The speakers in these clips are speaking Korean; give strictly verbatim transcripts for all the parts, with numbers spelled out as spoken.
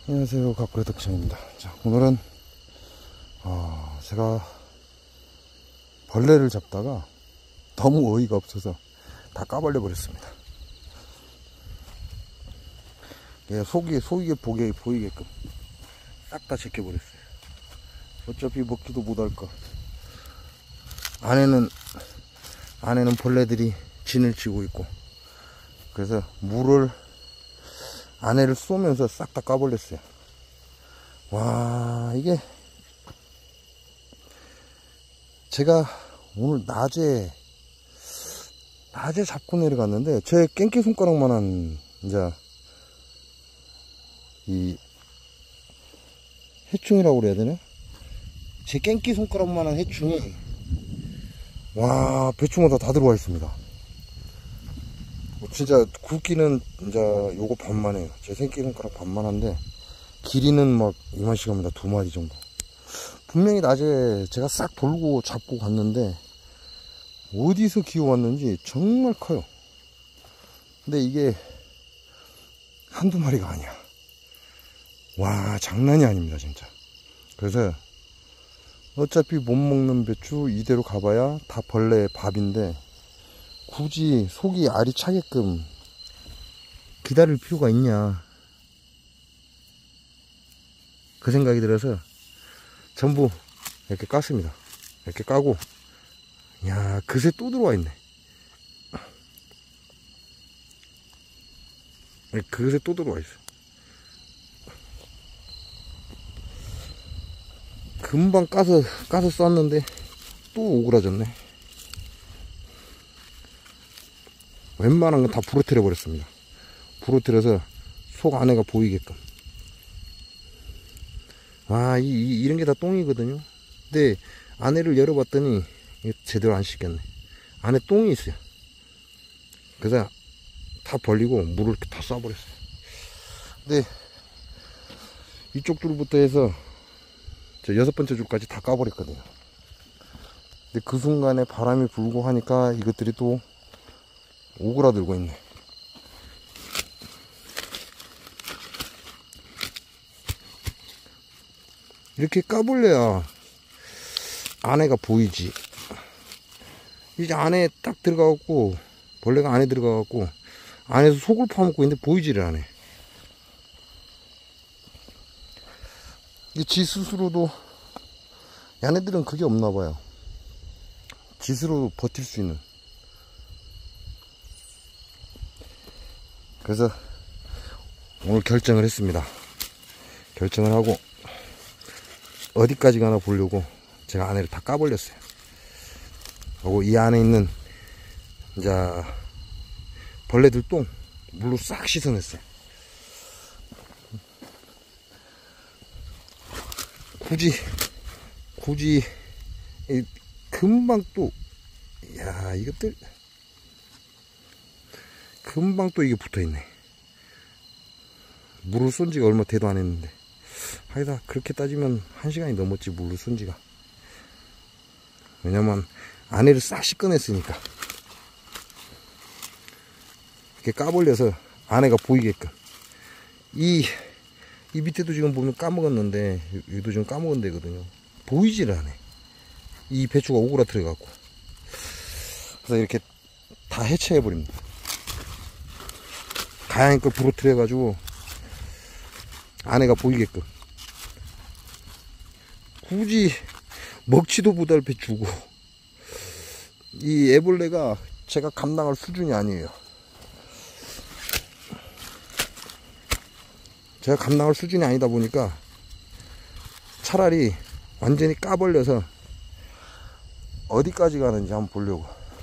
안녕하세요, 가꾸레 덕천입니다. 자, 오늘은 어, 제가 벌레를 잡다가 너무 어이가 없어서 다 까발려 버렸습니다. 예, 속이 속이게 보게 보이게끔 싹 다 제껴 버렸어요. 어차피 먹지도 못할 거. 안에는 안에는 벌레들이 진을 치고 있고, 그래서 물을 안에를 쏘면서 싹 다 까버렸어요. 와, 이게 제가 오늘 낮에 낮에 잡고 내려갔는데 제 깽기 손가락만한 이제 이 해충이라고 그래야 되나? 제 깽기 손가락만한 해충이 와, 배추마다 다 들어와 있습니다. 진짜 굵기는 이제 요거 반만 해요. 제 새끼 손가락 반만 한데 길이는 막 이만씩 갑니다. 두 마리 정도. 분명히 낮에 제가 싹 돌고 잡고 갔는데 어디서 기어왔는지 정말 커요. 근데 이게 한두 마리가 아니야. 와, 장난이 아닙니다 진짜. 그래서 어차피 못 먹는 배추 이대로 가봐야 다 벌레 밥인데 굳이 속이 알이 차게끔 기다릴 필요가 있냐, 그 생각이 들어서 전부 이렇게 깠습니다. 이렇게 까고, 야, 그새 또 들어와 있네. 그새 또 들어와 있어. 금방 까서 까서 쐈는데 또 오그라졌네. 웬만한 건 다 부러뜨려 버렸습니다. 부러뜨려서 속 안에가 보이게끔. 아, 이, 이, 이런 게 다 똥이거든요. 근데 안에를 열어봤더니 제대로 안 씻겼네. 안에 똥이 있어요. 그래서 다 벌리고 물을 이렇게 다 쏴버렸어요. 근데 이쪽 줄부터 해서 저 여섯 번째 줄까지 다 까버렸거든요. 근데 그 순간에 바람이 불고 하니까 이것들이 또 오그라들고 있네. 이렇게 까불려야 안에가 보이지. 이제 안에 딱 들어가갖고 벌레가 안에 들어가갖고 안에서 속을 파먹고 있는데 보이지를 않아. 지 스스로도, 얘네들은 그게 없나봐요. 지 스스로 버틸 수 있는. 그래서 오늘 결정을 했습니다. 결정을 하고 어디까지 가나 보려고 제가 안에를 다 까버렸어요. 그리고 이 안에 있는 이제 벌레들 똥 물로 싹 씻어냈어요. 굳이 굳이 금방 또, 야, 이것들 금방 또 이게 붙어있네. 물을 쏜 지가 얼마 되도 안 했는데. 하여튼 그렇게 따지면 한 시간이 넘었지, 물을 쏜 지가. 왜냐면 안에를 싹 씻어냈으니까. 이렇게 까벌려서 안에가 보이게끔. 이, 이 밑에도 지금 보면 까먹었는데, 여기도 지금 까먹은 데거든요. 보이질 않아. 이 배추가 오그라들어 갖고. 그래서 이렇게 다 해체해버립니다. 가양이 걸 부러뜨려 가지고 안에가 보이게끔. 굳이 먹지도 못할 배추고. 이 애벌레가 제가 감당할 수준이 아니에요. 제가 감당할 수준이 아니다 보니까 차라리 완전히 까벌려서 어디까지 가는지 한번 보려고.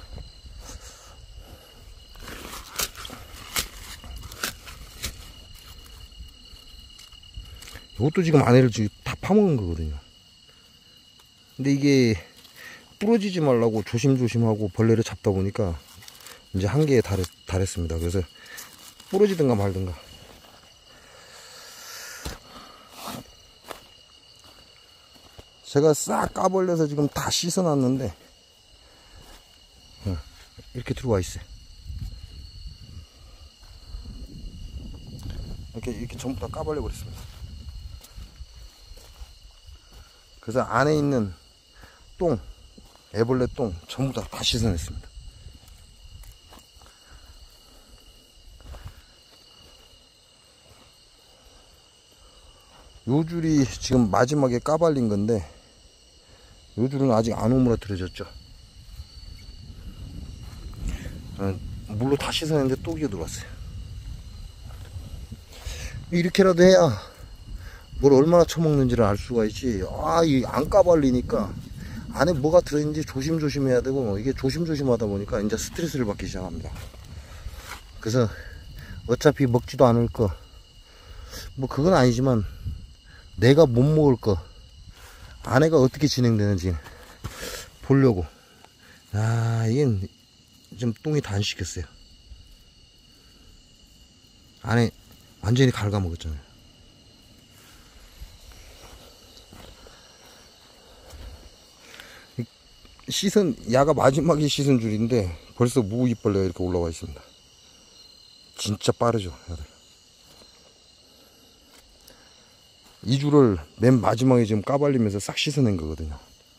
이것도 지금 안에를 지금 다 파먹은 거거든요. 근데 이게 부러지지 말라고 조심조심하고 벌레를 잡다 보니까 이제 한계에 달했, 달했습니다. 그래서 부러지든가 말든가. 제가 싹 까벌려서 지금 다 씻어놨는데 이렇게 들어와 있어요. 이렇게 이렇게 전부 다 까발려 버렸습니다. 그래서 안에 있는 똥, 애벌레 똥 전부 다, 다 씻어냈습니다. 요 줄이 지금 마지막에 까발린 건데, 요 줄은 아직 안 오므라뜨려졌죠. 물로 다 씻어냈는데 또 기어 들어왔어요. 이렇게라도 해야 뭘 얼마나 처먹는지를 알 수가 있지. 아, 이 안 까발리니까 안에 뭐가 들어있는지 조심조심 해야 되고, 이게 조심조심 하다 보니까 이제 스트레스를 받기 시작합니다. 그래서 어차피 먹지도 않을 거, 뭐 그건 아니지만 내가 못 먹을 거, 안에가 어떻게 진행되는지 보려고. 아, 이게 좀 똥이 다 안 씻겼어요. 안에 완전히 갉아먹었잖아요. 씻은, 야가 마지막에 씻은 줄인데 벌써 무이벌레가 이렇게 올라와 있습니다. 진짜 빠르죠, 야들. 이 줄을 맨 마지막에 지금 까발리면서 싹 씻어낸 거거든요.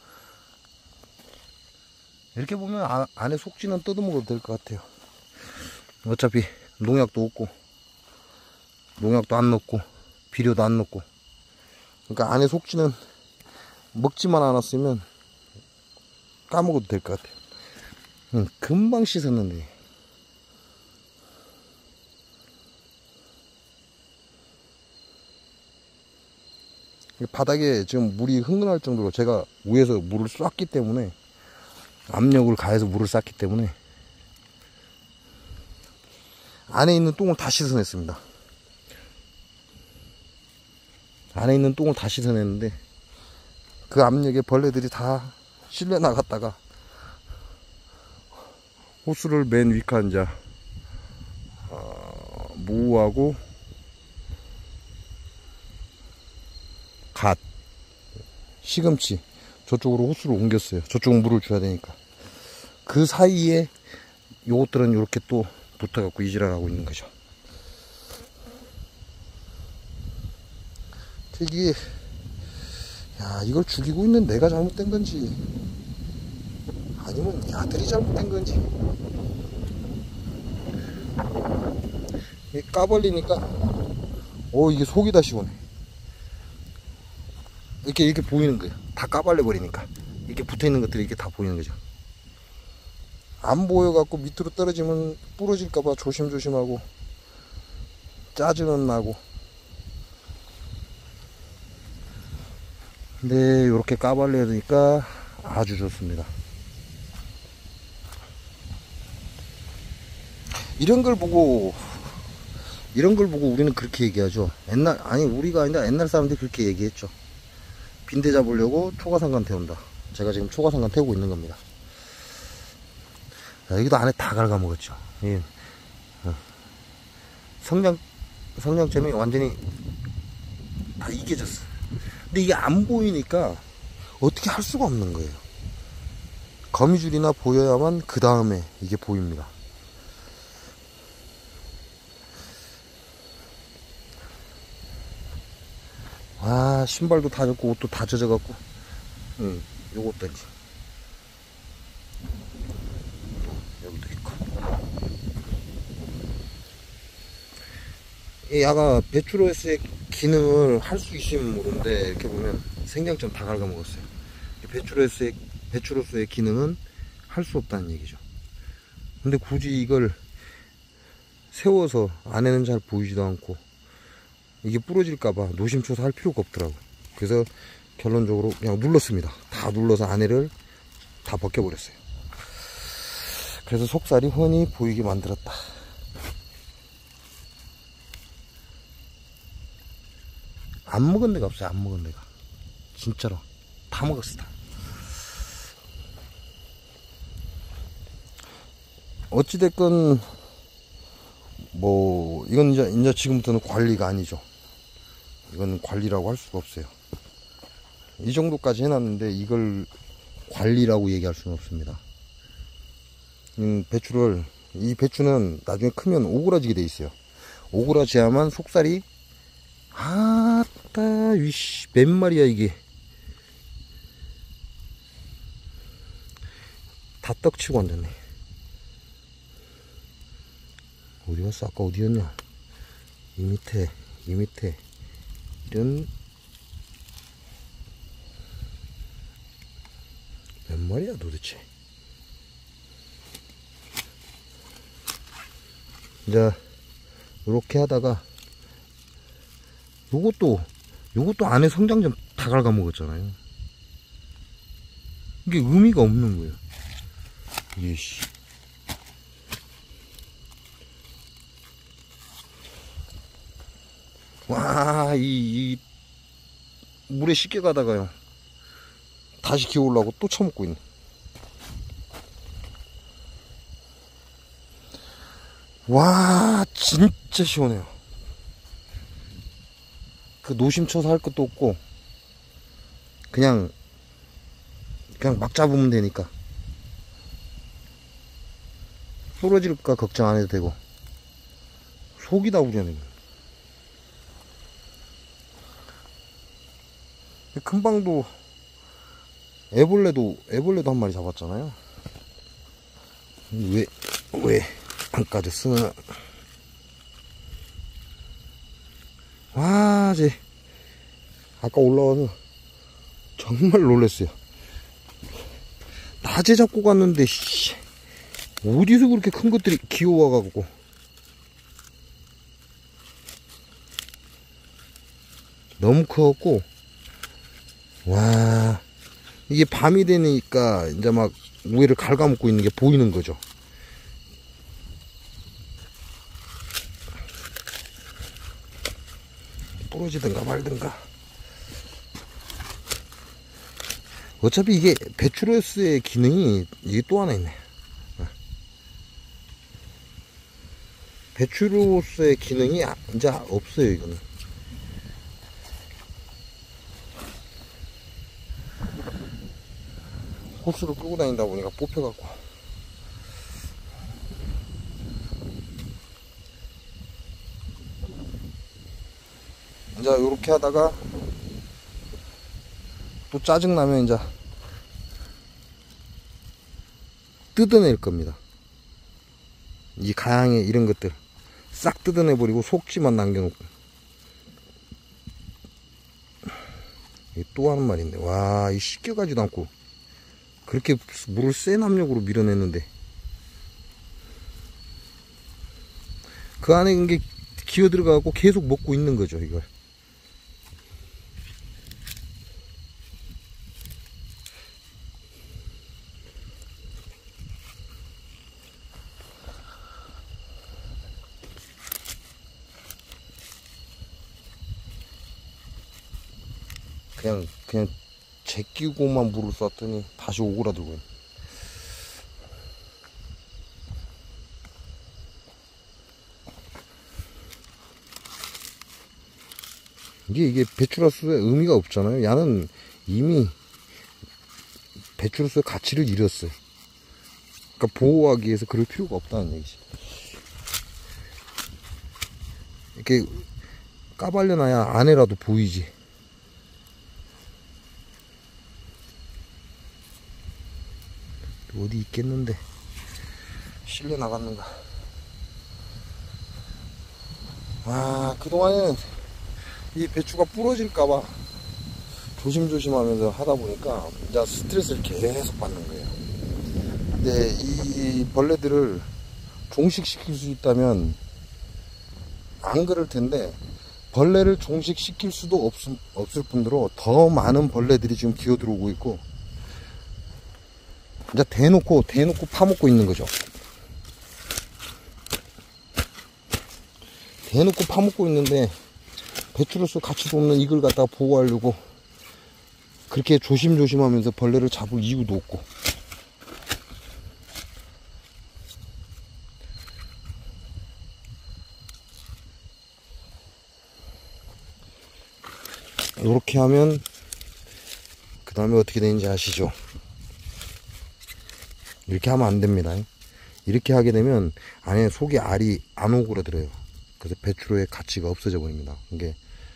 이렇게 보면 아, 안에 속지는 뜯어먹어도 될 것 같아요. 어차피 농약도 없고, 농약도 안 넣고, 비료도 안 넣고. 그러니까 안에 속지는 먹지만 않았으면 까먹어도 될 것 같아요. 응, 금방 씻었는데. 바닥에 지금 물이 흥건할 정도로 제가 위에서 물을 쐈기 때문에, 압력을 가해서 물을 쐈기 때문에 안에 있는 똥을 다 씻어냈습니다. 안에 있는 똥을 다 씻어냈는데 그 압력에 벌레들이 다 실려 나갔다가 호스를 맨 위칸 자 어, 무하고 갓, 시금치 저쪽으로 호스를 옮겼어요. 저쪽은 물을 줘야 되니까. 그 사이에 요것들은 이렇게 또 붙어갖고 이질을 하고 있는 거죠. 이게, 야, 이걸 죽이고 있는 내가 잘못된 건지, 아니면 야들이 잘못된 건지. 이게 까벌리니까, 오, 이게 속이 다 시원해. 이렇게, 이렇게 보이는 거예요. 다 까발려 버리니까. 이렇게 붙어 있는 것들이 이렇게 다 보이는 거죠. 안 보여갖고 밑으로 떨어지면 부러질까봐 조심조심하고, 짜증은 나고. 근데 이렇게 까발려야 되니까 아주 좋습니다. 이런 걸 보고, 이런 걸 보고 우리는 그렇게 얘기하죠. 옛날, 아니, 우리가 아니라 옛날 사람들이 그렇게 얘기했죠. 빈대 잡으려고 초가상간 태운다. 제가 지금 초가상간 태우고 있는 겁니다. 자, 여기도 안에 다 갉아먹었죠. 예. 어. 성냥, 성냥점이 완전히 다 이겨졌어. 근데 이게 안 보이니까 어떻게 할 수가 없는 거예요. 거미줄이나 보여야만 그 다음에 이게 보입니다. 아, 신발도 다 젖고 옷도 다 젖어갖고, 응, 요것들이 여기도 있고. 이 야가 배추로스의 기능을 할 수 있으면 모르는데, 이렇게 보면 생장점 다 갉아먹었어요. 배추로스의 배추로스의 기능은 할 수 없다는 얘기죠. 근데 굳이 이걸 세워서 안에는 잘 보이지도 않고 이게 부러질까봐 노심초사 할 필요가 없더라고. 그래서 결론적으로 그냥 눌렀습니다. 다 눌러서 안에를 다 벗겨버렸어요. 그래서 속살이 훤히 보이게 만들었다. 안 먹은 데가 없어요. 안 먹은 데가. 진짜로 다 먹었어. 다. 어찌됐건 뭐 이건 이제, 이제 지금부터는 관리가 아니죠. 이건 관리라고 할 수가 없어요. 이 정도까지 해놨는데 이걸 관리라고 얘기할 수는 없습니다. 음, 배추를, 이 배추는 나중에 크면 오그라지게 돼 있어요. 오그라져야만 속살이, 아따, 위씨, 몇 마리야 이게. 다 떡치고 앉았네. 어디 갔어? 아까 어디였냐? 이 밑에, 이 밑에 이런 몇 마리야 도대체? 이제 이렇게 하다가 요것도 요것도 안에 성장점 다 갉아먹었잖아요. 이게 의미가 없는 거예요. 예씨. 와, 이, 이 물에 쉽게 가다가요 다시 기어오려고 또 처먹고 있네. 와, 진짜 시원해요. 그 노심초사 할 것도 없고 그냥 그냥 막 잡으면 되니까 부러질까 걱정 안 해도 되고. 속이 다 우려내요. 금방도 애벌레도 애벌레도 한 마리 잡았잖아요. 왜 왜 안 까졌어? 와, 제 아까 올라와서 정말 놀랐어요. 낮에 잡고 갔는데 씨, 어디서 그렇게 큰 것들이 기어와가지고. 너무 커갖고, 와, 이게 밤이 되니까 이제 막 위를 갉아먹고 있는 게 보이는 거죠. 부러지든가 말든가. 어차피 이게 배추로스의 기능이 이게 또 하나 있네. 배추로스의 기능이 이제 없어요. 이거는 호스를 끌고 다니다 보니까 뽑혀갖고. 이제 요렇게 하다가 또 짜증나면 이제 뜯어낼 겁니다. 이 가양에 이런 것들 싹 뜯어내버리고 속지만 남겨놓고. 또 하는 말인데, 와, 이 씻겨가지도 않고 그렇게 물을 센 압력으로 밀어냈는데 그 안에 이게 기어 들어가고 계속 먹고 있는 거죠, 이걸. 그냥 그냥 제끼고만 물을 쐈더니 다시 오그라들고요. 이게 이게 배추로서의 의미가 없잖아요. 야는 이미 배추로서의 가치를 잃었어요. 그러니까 보호하기 위해서 그럴 필요가 없다는 얘기지. 이렇게 까발려놔야 안에라도 보이지. 어디 있겠는데 실려 나갔는가. 아, 그동안에는 이 배추가 부러질까봐 조심조심 하면서 하다 보니까 이제 스트레스를 계속 받는 거예요. 근데 이 벌레들을 종식시킬 수 있다면 안 그럴 텐데, 벌레를 종식시킬 수도 없, 없을 뿐더러 더 많은 벌레들이 지금 기어 들어오고 있고, 이제 대놓고 대놓고 파먹고 있는 거죠. 대놓고 파먹고 있는데 배추로서 가치도 없는 이걸 갖다가 보호하려고 그렇게 조심조심하면서 벌레를 잡을 이유도 없고. 이렇게 하면 그 다음에 어떻게 되는지 아시죠? 이렇게 하면 안 됩니다. 이렇게 하게 되면 안에 속에 알이 안 오그라들어요. 그래서 배추로의 가치가 없어져 버립니다. 이게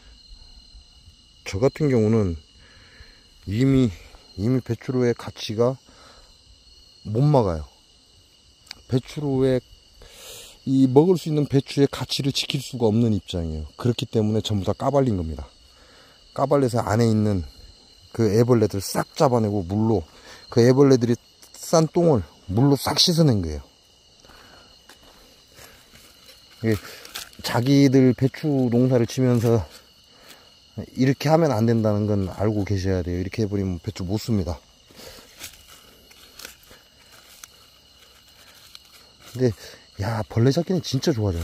저 같은 경우는 이미 이미 배추로의 가치가 못 막아요. 배추로의 이 먹을 수 있는 배추의 가치를 지킬 수가 없는 입장이에요. 그렇기 때문에 전부 다 까발린 겁니다. 까발려서 안에 있는 그 애벌레들 싹 잡아내고 물로 그 애벌레들이 싼 똥을 물로 싹 씻어낸 거예요. 자기들 배추 농사를 치면서 이렇게 하면 안 된다는 건 알고 계셔야 돼요. 이렇게 해버리면 배추 못 씁니다. 근데 야, 벌레 잡기는 진짜 좋아져요.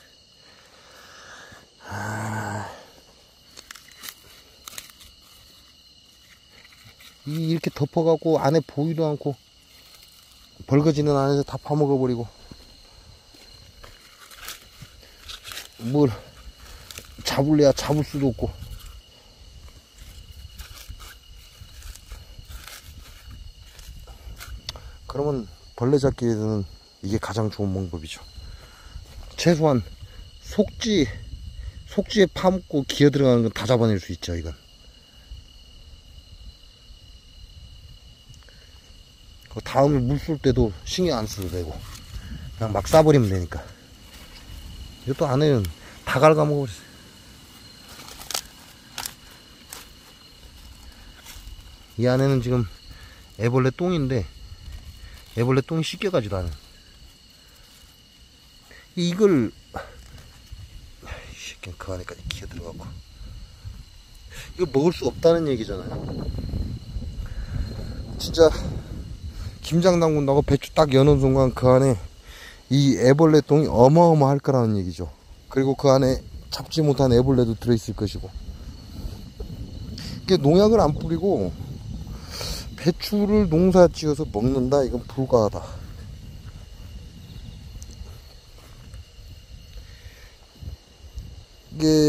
아... 이렇게 덮어갖고 안에 보이도 않고 벌거지는 안에서 다 파먹어버리고 뭘 잡을래야 잡을 수도 없고. 그러면 벌레 잡기에는 이게 가장 좋은 방법이죠. 최소한 속지 속지에 파묻고 기어 들어가는 건 다 잡아낼 수 있죠. 이건 그 다음에 물 쏠 때도 신경 안 써도 되고 그냥 막 쏴버리면 되니까. 이것도 안에는 다 갉아먹어버렸어요. 이 안에는 지금 애벌레 똥인데 애벌레 똥이 씻겨가지도 않아요. 이걸 그 안에까지 기어 들어가고 이거 먹을 수 없다는 얘기잖아요. 진짜 김장 담근다고 배추 딱 여는 순간 그 안에 이 애벌레 똥이 어마어마할 거라는 얘기죠. 그리고 그 안에 잡지 못한 애벌레도 들어있을 것이고. 이게 농약을 안 뿌리고 배추를 농사 지어서 먹는다, 이건 불가하다. 이게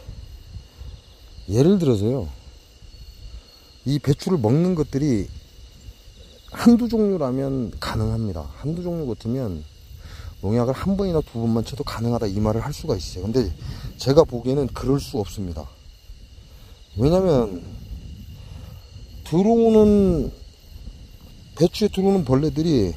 예를 들어서요, 이 배추를 먹는 것들이 한두 종류라면 가능합니다. 한두 종류 같으면 농약을 한 번이나 두 번만 쳐도 가능하다, 이 말을 할 수가 있어요. 근데 제가 보기에는 그럴 수 없습니다. 왜냐면 들어오는 배추에 들어오는 벌레들이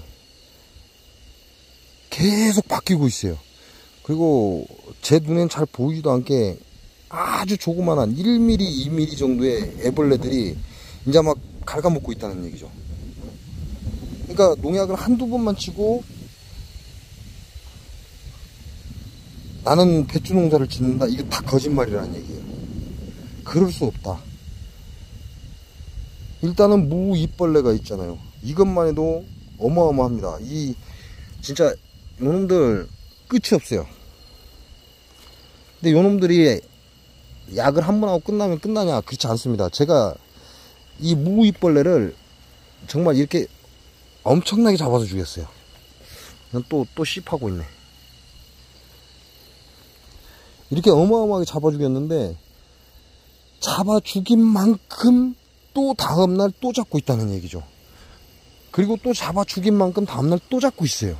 계속 바뀌고 있어요. 그리고 제 눈엔 잘 보이지도 않게 아주 조그만한 일 밀리미터, 이 밀리미터 정도의 애벌레들이 이제 막 갉아먹고 있다는 얘기죠. 그러니까 농약을 한두 번만 치고 나는 배추 농사를 짓는다, 이게 다 거짓말이라는 얘기예요. 그럴 수 없다. 일단은 무잎벌레가 있잖아요. 이것만 해도 어마어마합니다. 이 진짜 요놈들 끝이 없어요. 근데 요놈들이 약을 한 번 하고 끝나면 끝나냐? 그렇지 않습니다. 제가 이 무잎벌레를 정말 이렇게 엄청나게 잡아서 죽였어요. 또, 또 씹하고 있네. 이렇게 어마어마하게 잡아 죽였는데, 잡아 죽인 만큼 또 다음날 또 잡고 있다는 얘기죠. 그리고 또 잡아 죽인 만큼 다음날 또 잡고 있어요.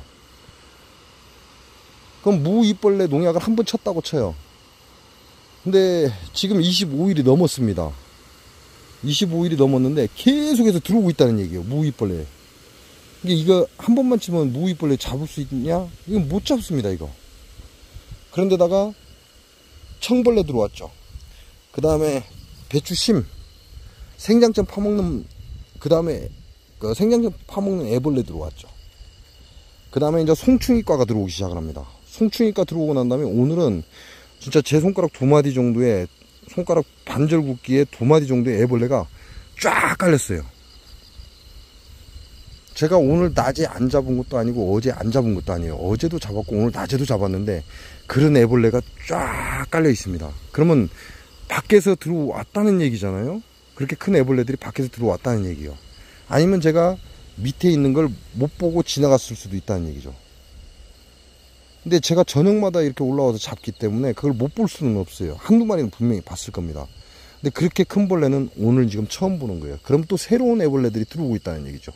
그럼 무잎벌레 농약을 한 번 쳤다고 쳐요. 근데 지금 이십오 일이 넘었습니다. 이십오 일이 넘었는데 계속해서 들어오고 있다는 얘기예요. 무잎벌레. 이게 이거 한 번만 치면 무잎벌레 잡을 수 있냐? 이건 못 잡습니다, 이거. 그런데다가 청벌레 들어왔죠. 그 다음에 배추심, 생장점 파먹는, 그 다음에 그 생장점 파먹는 애벌레 들어왔죠. 그 다음에 이제 송충이과가 들어오기 시작을 합니다. 송충이과 들어오고 난 다음에 오늘은 진짜 제 손가락 두 마디 정도의, 손가락 반절 굵기의 두 마디 정도의 애벌레가 쫙 깔렸어요. 제가 오늘 낮에 안 잡은 것도 아니고 어제 안 잡은 것도 아니에요. 어제도 잡았고 오늘 낮에도 잡았는데 그런 애벌레가 쫙 깔려 있습니다. 그러면 밖에서 들어왔다는 얘기잖아요. 그렇게 큰 애벌레들이 밖에서 들어왔다는 얘기요. 아니면 제가 밑에 있는 걸 못 보고 지나갔을 수도 있다는 얘기죠. 근데 제가 저녁마다 이렇게 올라와서 잡기 때문에 그걸 못 볼 수는 없어요. 한두 마리는 분명히 봤을 겁니다. 근데 그렇게 큰 벌레는 오늘 지금 처음 보는 거예요. 그럼 또 새로운 애벌레들이 들어오고 있다는 얘기죠.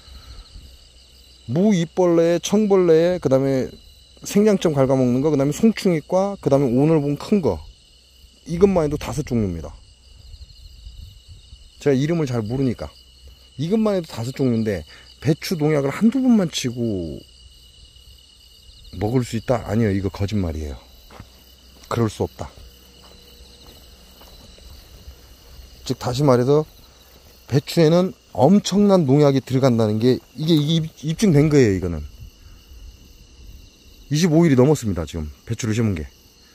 무잎벌레에, 청벌레에, 그 다음에 생장점 갉아먹는 거, 그 다음에 송충이과, 그 다음에 오늘 본 큰 거, 이것만 해도 다섯 종류입니다. 제가 이름을 잘 모르니까 이것만 해도 다섯 종류인데 배추 농약을 한두 번만 치고 먹을 수 있다? 아니요, 이거 거짓말이에요. 그럴 수 없다. 즉 다시 말해서 배추에는 엄청난 농약이 들어간다는 게 이게 입증된 거예요. 이거는 이십오 일이 넘었습니다. 지금 배추를 심은 게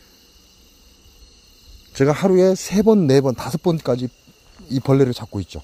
제가 하루에 세 번, 네 번, 다섯 번까지 이 벌레를 잡고 있죠.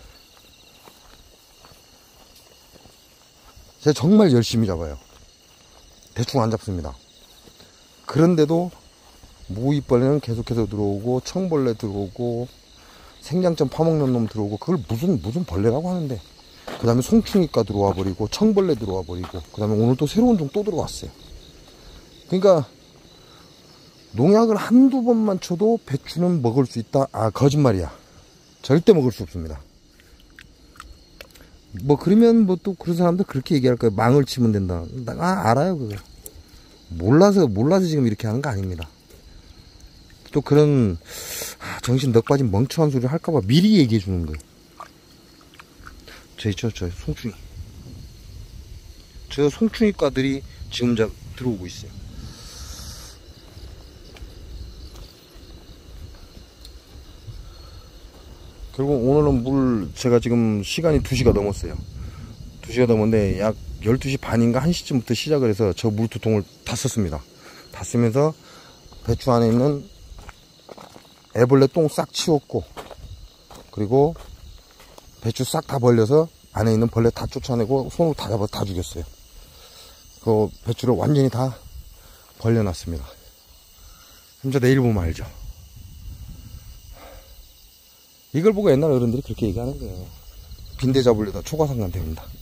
제가 정말 열심히 잡아요. 대충 안 잡습니다. 그런데도 모이벌레는 계속해서 들어오고, 청벌레 들어오고, 생장점 파먹는 놈 들어오고, 그걸 무슨 무슨 벌레라고 하는데, 그 다음에 송충이과 들어와 버리고, 청벌레 들어와 버리고, 그 다음에 오늘 또 새로운 종 또 들어왔어요. 그러니까 농약을 한두 번만 쳐도 배추는 먹을 수 있다? 아, 거짓말이야. 절대 먹을 수 없습니다. 뭐 그러면 뭐 또 그런 사람들 그렇게 얘기할 거예요. 망을 치면 된다. 아, 알아요 그거. 몰라서 몰라서 지금 이렇게 하는 거 아닙니다. 또 그런 아, 정신 넉 빠진 멍청한 소리를 할까봐 미리 얘기해 주는 거예요. 저 있죠, 저 송충이. 저 송충이과들이 지금 자, 들어오고 있어요. 결국 오늘은 물 제가 지금 시간이 두 시가 넘었어요. 두 시가 넘었는데 약 열두 시 반인가 한 시쯤부터 시작을 해서 저 물 두 통을 다 썼습니다. 다 쓰면서 배추 안에 있는 애벌레 똥 싹 치웠고, 그리고 배추 싹 다 벌려서 안에 있는 벌레 다 쫓아내고 손으로 다 잡아 다 죽였어요. 그 배추를 완전히 다 벌려놨습니다. 이제 내일 보면 알죠. 이걸 보고 옛날 어른들이 그렇게 얘기하는 거예요. 빈대 잡으려다 초과상관 됩니다.